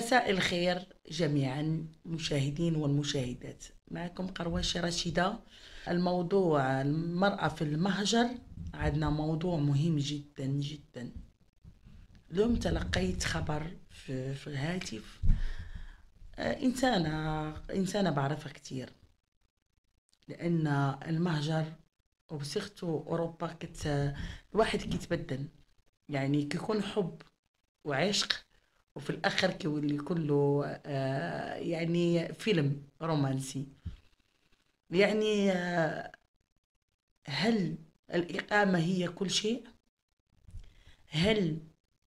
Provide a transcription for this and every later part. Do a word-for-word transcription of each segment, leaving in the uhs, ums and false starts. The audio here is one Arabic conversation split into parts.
مساء الخير جميعا المشاهدين والمشاهدات. معكم قرواشي رشيدة. الموضوع المرأة في المهجر، عندنا موضوع مهم جدا جدا. اليوم تلقيت خبر في, في الهاتف. آه، إنسانة إنسانة بعرفها كتير، لأن المهجر وبصيغته أوروبا كت الواحد كيتبدل، يعني كيكون حب وعشق، وفي الآخر كيولي كله آه يعني فيلم رومانسي. يعني آه هل الإقامة هي كل شيء؟ هل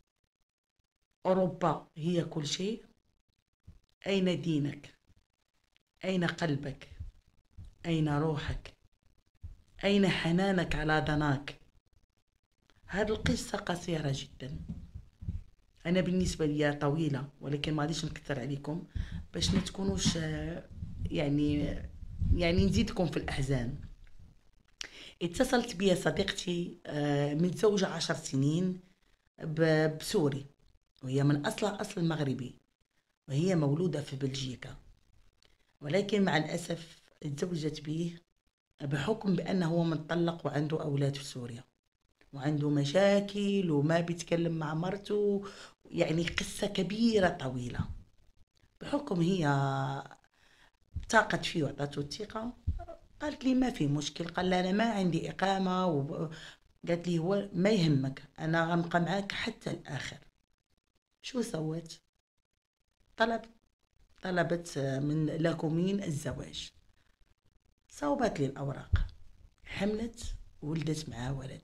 أوروبا هي كل شيء؟ أين دينك؟ أين قلبك؟ أين روحك؟ أين حنانك على ضناك؟ هذه القصة قصيرة جدا، أنا بالنسبة لي طويلة، ولكن ما غاديش نكثر عليكم باش ما تكونوش آه، يعني يعني نزيدكم في الأحزان. اتصلت بي صديقتي آه، متزوجة عشر سنين ب- بسوري، وهي من أصلها أصل مغربي، وهي مولودة في بلجيكا، ولكن مع الأسف اتزوجت به بحكم بأنه هو متطلق وعنده أولاد في سوريا، وعنده مشاكل وما بيتكلم مع مرته. يعني قصة كبيرة طويلة. بحكم هي ثاقت فيه وعطاته الثقة، قالت لي ما في مشكل. قال لي أنا ما عندي إقامة و... قالت لي هو ما يهمك، أنا غنبقى معاك حتى الآخر. شو سوت؟ طلب طلبت من لاكومين الزواج، صوبت لي الأوراق، حملت ولدت معاه ولد.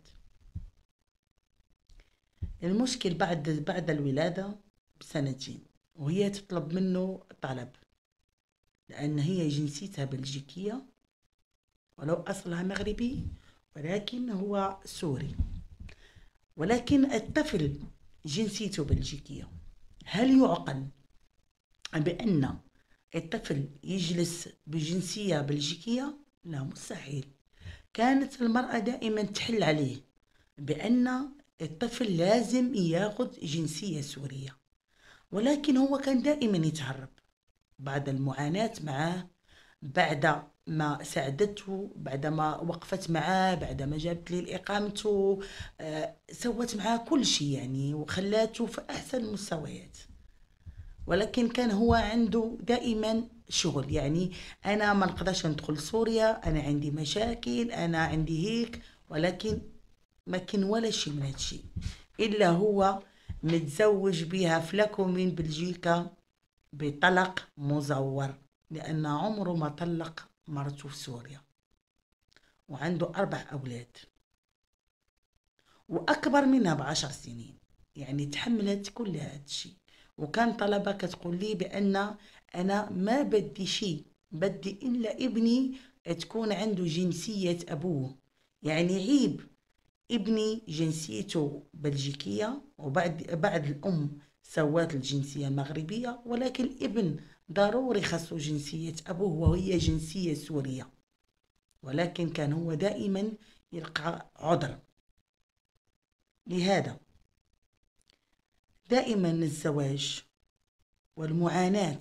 المشكل بعد بعد الولادة بسنتين وهي تطلب منه طلب، لأن هي جنسيتها بلجيكية ولو أصلها مغربي، ولكن هو سوري، ولكن الطفل جنسيته بلجيكية. هل يعقل بأن الطفل يجلس بجنسية بلجيكية؟ لا، مستحيل. كانت المرأة دائما تحل عليه بأن الطفل لازم ياخذ جنسية سورية، ولكن هو كان دائما يتهرب. بعد المعاناة معاه، بعد ما ساعدته، بعد ما وقفت معاه، بعد ما جابت لي إقامته، آه، سوت معاه كل شيء يعني، وخلاته في أحسن المستويات. ولكن كان هو عنده دائما شغل، يعني انا ما نقدرش ندخل سوريا، انا عندي مشاكل، انا عندي هيك. ولكن ما كان ولا شيء من هادشي، الا هو متزوج بها في لاكو من بلجيكا بطلق مزور، لان عمره ما طلق مرته في سوريا، وعنده اربع اولاد واكبر منها بعشر سنين. يعني تحملت كل هذا الشيء، وكان طلبة كتقول لي بان انا ما بدي شيء، بدي الا ابني تكون عنده جنسية ابوه. يعني عيب ابني جنسيته بلجيكية، وبعد بعد الام سوات الجنسية المغربية، ولكن الابن ضروري خاصو جنسية ابوه وهي جنسية سورية. ولكن كان هو دائما يلقى عذر. لهذا دائما الزواج والمعاناة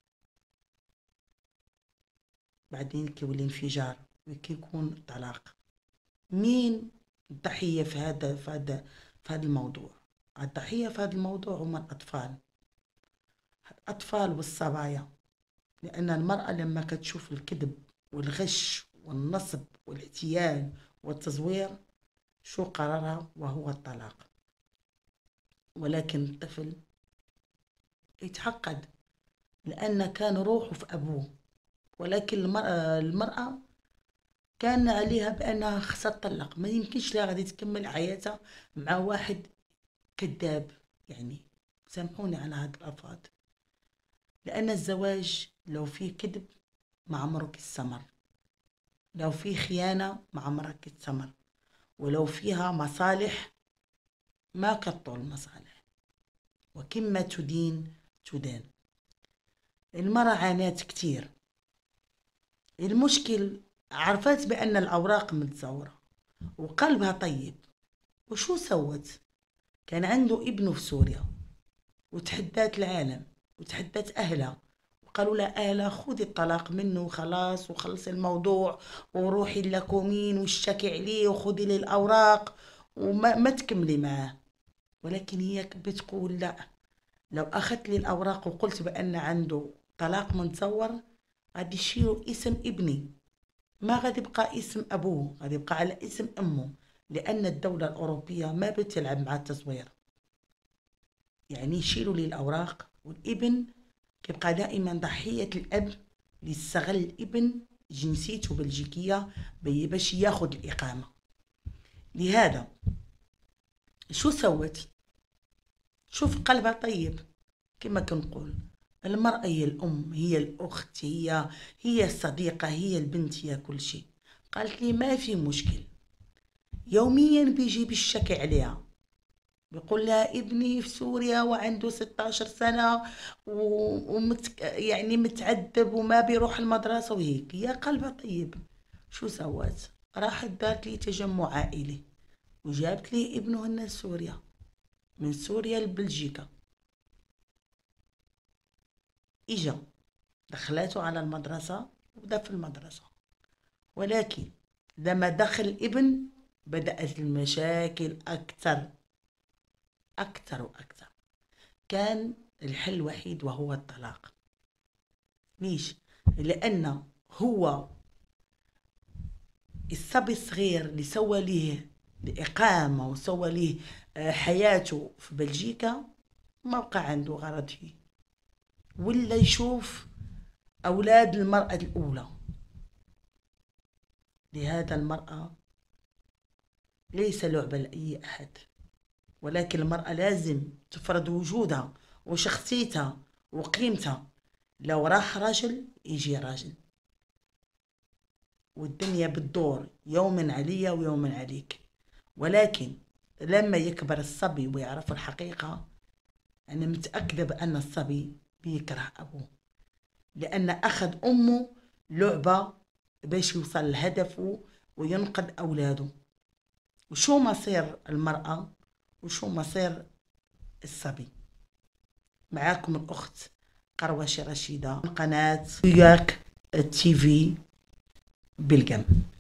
بعدين كيولي انفجار وكيكون طلاق. مين الضحية في هذا في هذا في هذا الموضوع؟ الضحية في هذا الموضوع هم الأطفال، الأطفال والصبايا. لأن المرأة لما كتشوف الكذب والغش والنصب والاحتيال والتزوير، شو قرارها؟ وهو الطلاق. ولكن الطفل يتعقد لأن كان روحه في أبوه، ولكن المرأة, المرأة كان عليها بأنها خصها تطلق، ما يمكنش لها غادي تكمل حياتها مع واحد كذاب. يعني سامحوني على هاد الألفاظ، لأن الزواج لو فيه كذب ما عمرك السمر، لو فيه خيانة ما عمرك السمر، ولو فيها مصالح ما كطول المصالح، وكما تدين تدان. المرأة عانات كتير. المشكل عرفت بأن الأوراق متزورة وقلبها طيب، وشو سوت؟ كان عنده ابنه في سوريا وتحدات العالم، وتحدت أهلها وقالوا لها أهلها خذي الطلاق منه وخلاص وخلصي الموضوع وروحي لكومين واشتكي عليه وخذي لي الأوراق وما ما تكملي معاه. ولكن هي بتقول لا، لو أخذت لي الأوراق وقلت بأن عنده طلاق متزور غادي يشيلوا اسم ابني، ما غادي يبقى اسم أبوه، غادي يبقى على اسم أمه، لأن الدولة الأوروبية ما بتلعب مع التصوير. يعني يشيلوا لي الأوراق والابن كيبقى دائما ضحية الأب اللي استغل الابن جنسيته بلجيكية باش ياخد الإقامة. لهذا شو سوت؟ شوف قلبها طيب. كما كنقول المرأة هي الأم، هي الأخت، هي هي الصديقة، هي البنت، هي كل شيء. قالت لي ما في مشكل، يوميا بيجي بالشكي عليها، بيقول لها ابني في سوريا وعنده ستة عشر سنة ومت يعني متعذب وما بيروح المدرسة وهيك. يا قلبها طيب، شو سوات؟ راحت دارت لي تجمع عائلي وجابت لي ابنهن من سوريا، من سوريا لبلجيكا. إجا دخلته على المدرسة وبدأ في المدرسة، ولكن لما دخل الابن بدأت المشاكل أكثر أكثر وأكثر. كان الحل وحيد وهو الطلاق. ليش؟ لأن هو الصبي الصغير اللي سوى ليه الإقامة وسوى ليه حياته في بلجيكا ما بقى عنده غرض فيه، ولا يشوف أولاد المرأة الأولى. لهذا المرأة ليس لعبة لأي أحد، ولكن المرأة لازم تفرض وجودها وشخصيتها وقيمتها. لو راح رجل يجي راجل، والدنيا بتدور يوما عليا ويوما عليك. ولكن لما يكبر الصبي ويعرف الحقيقة، أنا متأكدة بأن الصبي بيكره أبوه، لأن أخذ أمه لعبة باش يوصل لهدفه وينقذ أولاده. وشو مصير المرأة وشو مصير الصبي؟ معاكم الأخت قروشة رشيدة، قناة وياك تي في بالجم.